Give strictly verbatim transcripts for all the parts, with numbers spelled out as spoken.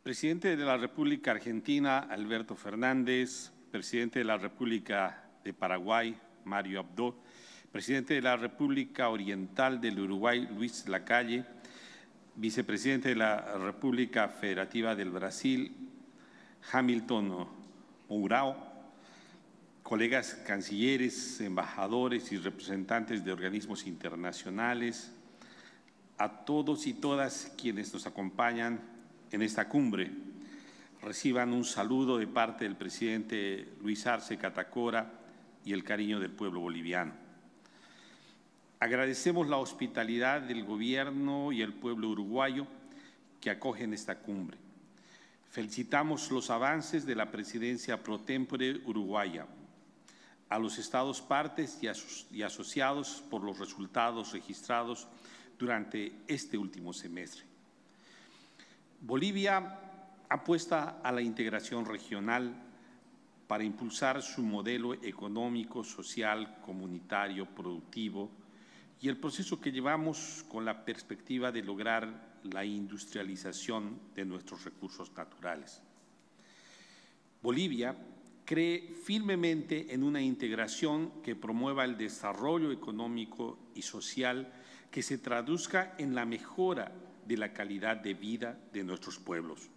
Presidente de la República Argentina, Alberto Fernández, Presidente de la República de Paraguay, Mario Abdo, Presidente de la República Oriental del Uruguay, Luis Lacalle, Vicepresidente de la República Federativa del Brasil, Hamilton Mourão, colegas cancilleres, embajadores y representantes de organismos internacionales, a todos y todas quienes nos acompañan en esta cumbre, reciban un saludo de parte del presidente Luis Arce Catacora y el cariño del pueblo boliviano. Agradecemos la hospitalidad del gobierno y el pueblo uruguayo que acogen esta cumbre. Felicitamos los avances de la presidencia pro tempore uruguaya, a los estados partes y, aso y asociados por los resultados registrados durante este último semestre. Bolivia apuesta a la integración regional para impulsar su modelo económico, social, comunitario, productivo y el proceso que llevamos con la perspectiva de lograr la industrialización de nuestros recursos naturales. Bolivia cree firmemente en una integración que promueva el desarrollo económico y social que se traduzca en la mejora de la calidad de vida de nuestros pueblos.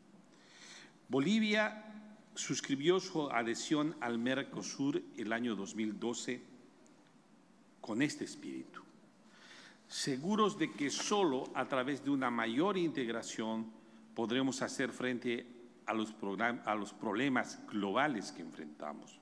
Bolivia suscribió su adhesión al Mercosur el año dos mil doce con este espíritu, seguros de que solo a través de una mayor integración podremos hacer frente a los, a los problemas globales que enfrentamos.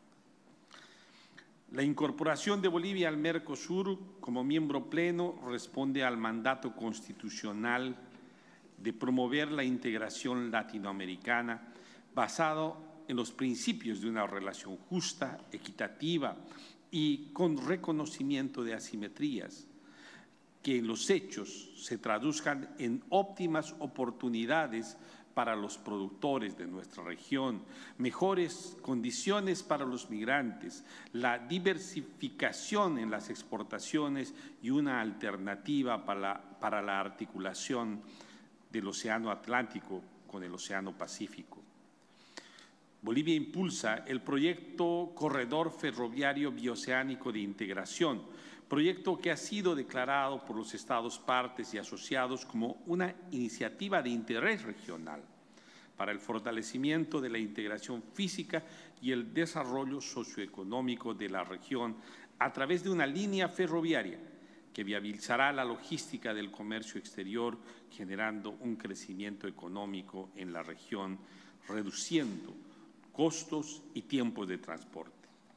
La incorporación de Bolivia al Mercosur como miembro pleno responde al mandato constitucional de promover la integración latinoamericana basado en los principios de una relación justa, equitativa y con reconocimiento de asimetrías, que en los hechos se traduzcan en óptimas oportunidades para los productores de nuestra región, mejores condiciones para los migrantes, la diversificación en las exportaciones y una alternativa para la, para la articulación del Océano Atlántico con el Océano Pacífico. Bolivia impulsa el proyecto Corredor Ferroviario Bioceánico de Integración, proyecto que ha sido declarado por los estados partes y asociados como una iniciativa de interés regional para el fortalecimiento de la integración física y el desarrollo socioeconómico de la región a través de una línea ferroviaria que viabilizará la logística del comercio exterior, generando un crecimiento económico en la región, reduciendo costos y tiempos de transporte.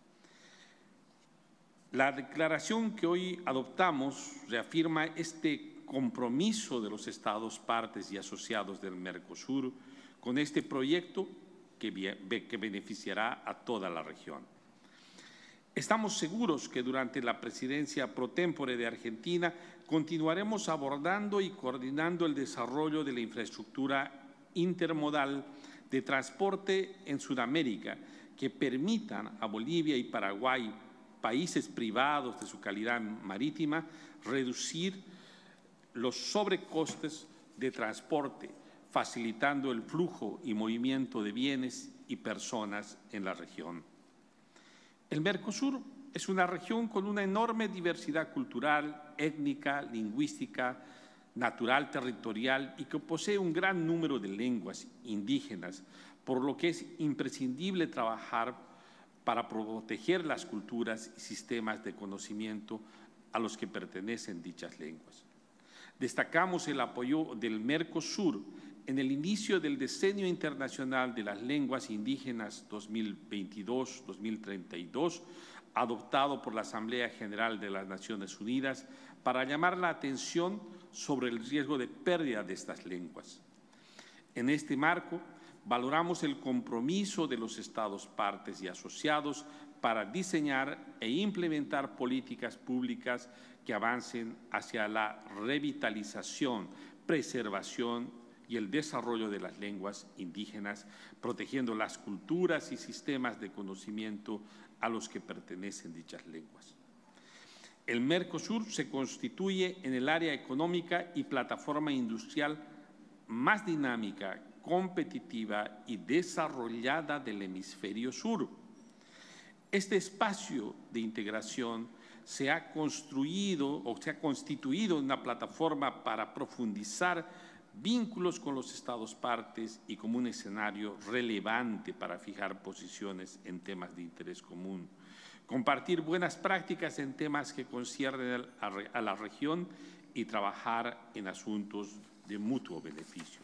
La declaración que hoy adoptamos reafirma este compromiso de los estados partes y asociados del Mercosur con este proyecto que, que beneficiará a toda la región. Estamos seguros que durante la presidencia pro tempore de Argentina continuaremos abordando y coordinando el desarrollo de la infraestructura intermodal de transporte en Sudamérica que permitan a Bolivia y Paraguay, países privados de su calidad marítima, reducir los sobrecostes de transporte, facilitando el flujo y movimiento de bienes y personas en la región. El Mercosur es una región con una enorme diversidad cultural, étnica, lingüística, natural, territorial y que posee un gran número de lenguas indígenas, por lo que es imprescindible trabajar para proteger las culturas y sistemas de conocimiento a los que pertenecen dichas lenguas. Destacamos el apoyo del Mercosur en el inicio del Decenio Internacional de las Lenguas Indígenas dos mil veintidós a dos mil treinta y dos, adoptado por la Asamblea General de las Naciones Unidas para llamar la atención sobre el riesgo de pérdida de estas lenguas. En este marco, valoramos el compromiso de los estados partes y asociados para diseñar e implementar políticas públicas que avancen hacia la revitalización, preservación y el desarrollo de las lenguas indígenas, protegiendo las culturas y sistemas de conocimiento a los que pertenecen dichas lenguas. El Mercosur se constituye en el área económica y plataforma industrial más dinámica competitiva y desarrollada del hemisferio sur. Este espacio de integración se ha construido o se ha constituido en una plataforma para profundizar vínculos con los Estados partes y como un escenario relevante para fijar posiciones en temas de interés común, compartir buenas prácticas en temas que conciernen a la región y trabajar en asuntos de mutuo beneficio.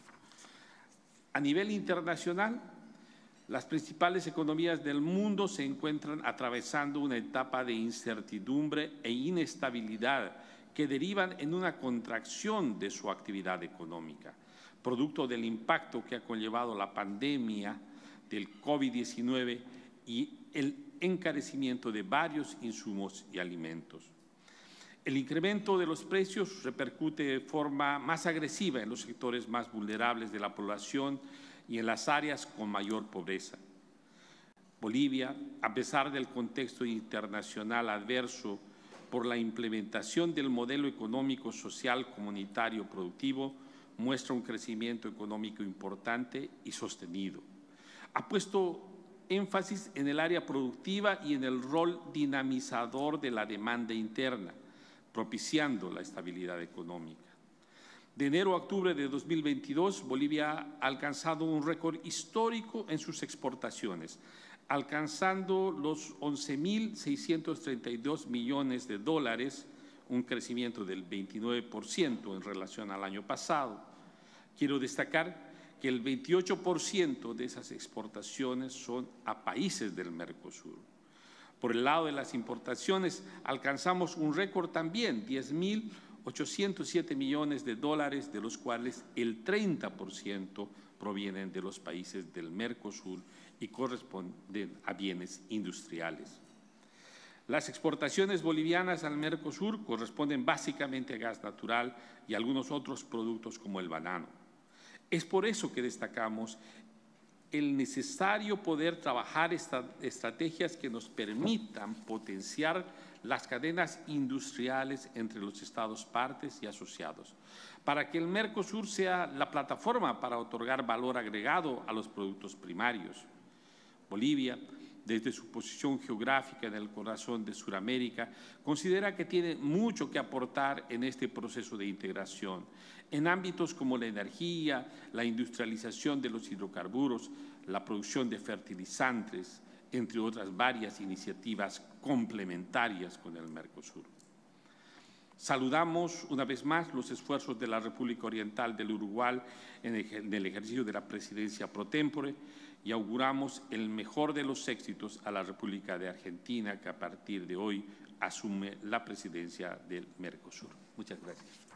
A nivel internacional, las principales economías del mundo se encuentran atravesando una etapa de incertidumbre e inestabilidad que derivan en una contracción de su actividad económica, producto del impacto que ha conllevado la pandemia del COVID diecinueve y el encarecimiento de varios insumos y alimentos. El incremento de los precios repercute de forma más agresiva en los sectores más vulnerables de la población y en las áreas con mayor pobreza. Bolivia, a pesar del contexto internacional adverso por la implementación del modelo económico, social, comunitario, productivo, muestra un crecimiento económico importante y sostenido. Ha puesto énfasis en el área productiva y en el rol dinamizador de la demanda interna, propiciando la estabilidad económica. De enero a octubre de dos mil veintidós, Bolivia ha alcanzado un récord histórico en sus exportaciones, alcanzando los once mil seiscientos treinta y dos millones de dólares, un crecimiento del veintinueve por ciento en relación al año pasado. Quiero destacar que el veintiocho por ciento de esas exportaciones son a países del Mercosur. Por el lado de las importaciones, alcanzamos un récord también, diez mil ochocientos siete millones de dólares, de los cuales el treinta por ciento provienen de los países del Mercosur y corresponden a bienes industriales. Las exportaciones bolivianas al Mercosur corresponden básicamente a gas natural y algunos otros productos como el banano. Es por eso que destacamos el necesario poder trabajar estas estrategias que nos permitan potenciar las cadenas industriales entre los Estados partes y asociados, para que el Mercosur sea la plataforma para otorgar valor agregado a los productos primarios. Bolivia, desde su posición geográfica en el corazón de Sudamérica, considera que tiene mucho que aportar en este proceso de integración, en ámbitos como la energía, la industrialización de los hidrocarburos, la producción de fertilizantes, entre otras varias iniciativas complementarias con el Mercosur. Saludamos una vez más los esfuerzos de la República Oriental del Uruguay en el ejercicio de la presidencia pro tempore y auguramos el mejor de los éxitos a la República de Argentina, que a partir de hoy asume la presidencia del Mercosur. Muchas gracias.